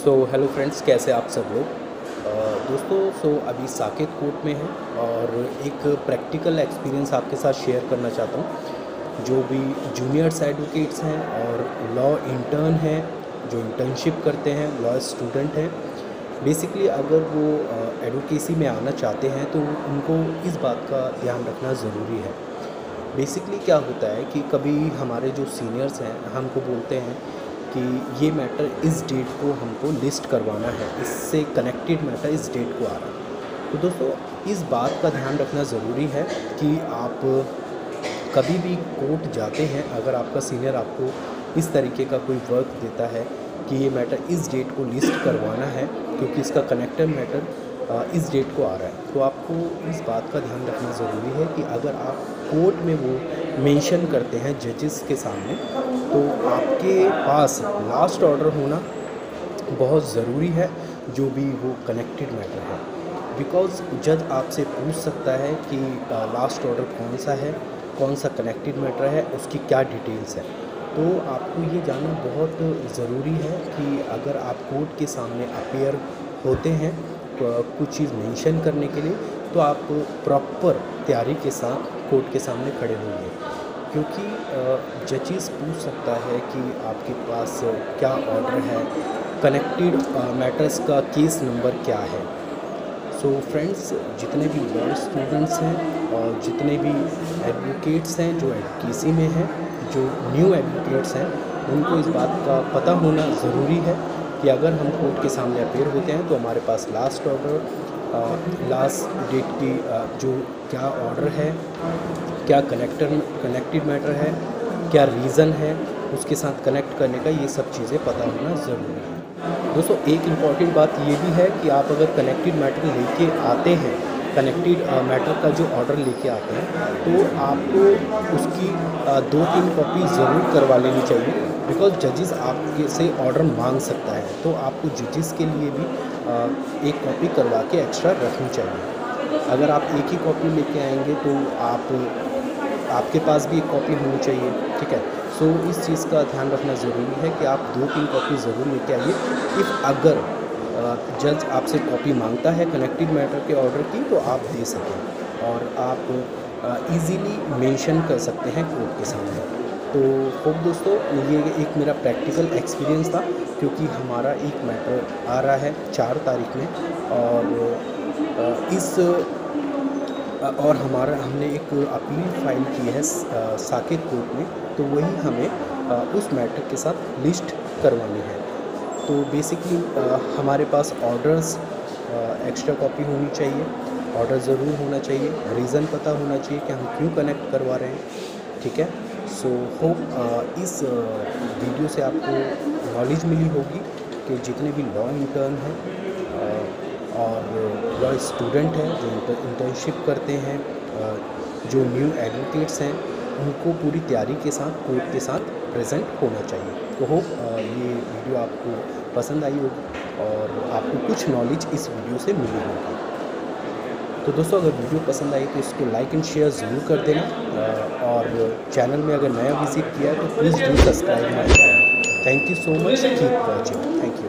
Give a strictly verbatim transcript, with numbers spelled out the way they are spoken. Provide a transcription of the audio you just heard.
So hello friends, कैसे आप सब लोग। अ, दोस्तों, सो अभी साकेत कोर्ट में है और एक प्रैक्टिकल एक्सपीरियंस आपके साथ शेयर करना चाहता हूँ। जो भी जूनियर्स एडवोकेट्स हैं और लॉ इंटर्न हैं, जो इंटर्नशिप करते हैं, लॉ स्टूडेंट हैं, बेसिकली अगर वो एडवोकेसी में आना चाहते हैं तो उनको इस बात का ध्यान रखना ज़रूरी है। बेसिकली क्या होता है कि कभी हमारे जो सीनियर्स हैं हमको बोलते हैं कि ये मैटर इस डेट को हमको लिस्ट करवाना है, इससे कनेक्टेड मैटर इस डेट को आ रहा है। तो दोस्तों, इस बात का ध्यान रखना ज़रूरी है कि आप कभी भी कोर्ट जाते हैं, अगर आपका सीनियर आपको इस तरीके का कोई वर्क देता है कि ये मैटर इस डेट को लिस्ट करवाना है क्योंकि इसका कनेक्टेड मैटर इस डेट को आ रहा है, तो आपको इस बात का ध्यान रखना ज़रूरी है कि अगर आप कोर्ट में वो मेंशन करते हैं जजेस के सामने, तो आपके पास लास्ट ऑर्डर होना बहुत ज़रूरी है, जो भी वो कनेक्टेड मैटर है। बिकॉज़ जज आपसे पूछ सकता है कि लास्ट ऑर्डर कौन सा है, कौन सा कनेक्टेड मैटर है, उसकी क्या डिटेल्स है। तो आपको ये जानना बहुत ज़रूरी है कि अगर आप कोर्ट के सामने अपीयर होते हैं तो कुछ चीज़ मेंशन करने के लिए, तो आप प्रॉपर तैयारी के साथ कोर्ट के सामने खड़े होंगे, क्योंकि जजेस पूछ सकता है कि आपके पास क्या ऑर्डर है, कनेक्टेड मैटर्स का केस नंबर क्या है। सो फ्रेंड्स, जितने भी लॉ स्टूडेंट्स हैं और जितने भी एडवोकेट्स हैं जो एडवोकेसी में हैं, जो न्यू एडवोकेट्स हैं, उनको इस बात का पता होना ज़रूरी है कि अगर हम कोर्ट के सामने अपीयर होते हैं तो हमारे पास लास्ट ऑर्डर, लास्ट डेट की जो क्या ऑर्डर है, क्या कनेक्टर कनेक्टेड मैटर है, क्या रीज़न है, उसके साथ कनेक्ट करने का, ये सब चीज़ें पता होना ज़रूरी है। दोस्तों, एक इम्पॉर्टेंट बात ये भी है कि आप अगर कनेक्टेड मैटर लेके आते हैं, कनेक्टेड मैटर का जो ऑर्डर लेके आते हैं, तो आपको उसकी दो तीन कॉपी ज़रूर करवा लेनी चाहिए, बिकॉज जजेस आपके से ऑर्डर मांग सकता है, तो आपको जजेस के लिए भी एक कॉपी करवा के एक्स्ट्रा रखनी चाहिए। अगर आप एक ही कॉपी लेके आएंगे तो आप आपके पास भी एक कॉपी होनी चाहिए, ठीक है। सो so, इस चीज़ का ध्यान रखना ज़रूरी है कि आप दो तीन कॉपी ज़रूर लेके आइए। इफ़ अगर जज आपसे कॉपी मांगता है कनेक्टेड मैटर के ऑर्डर की, तो आप दे सकें और आप इजीली मेंशन कर सकते हैं कोर्ट के सामने। तो होप दोस्तों, ये एक मेरा प्रैक्टिकल एक्सपीरियंस था, क्योंकि हमारा एक मैटर आ रहा है चार तारीख में, और इस और हमारा हमने एक अपील फाइल की है साकेत कोर्ट में, तो वही हमें उस मैटर के साथ लिस्ट करवानी है। तो बेसिकली हमारे पास ऑर्डर्स एक्स्ट्रा कॉपी होनी चाहिए, ऑर्डर ज़रूर होना चाहिए, रीज़न पता होना चाहिए कि हम क्यों कनेक्ट करवा रहे हैं, ठीक है। सो होप इस वीडियो से आपको नॉलेज मिली होगी कि जितने भी लॉ इंटर्न हैं और लॉ स्टूडेंट हैं जो इंटर्नशिप करते हैं, जो न्यू एडवोकेट्स हैं, उनको पूरी तैयारी के साथ कोर्ट के साथ प्रेजेंट होना चाहिए। तो होप ये वीडियो आपको पसंद आई होगी और आपको कुछ नॉलेज इस वीडियो से मिली होगी। तो दोस्तों, अगर वीडियो पसंद आई तो इसको लाइक एंड शेयर ज़रूर कर देना, और चैनल में अगर नया विजिट किया है तो please do subscribe my channel. Thank you so much, keep watching, thank you.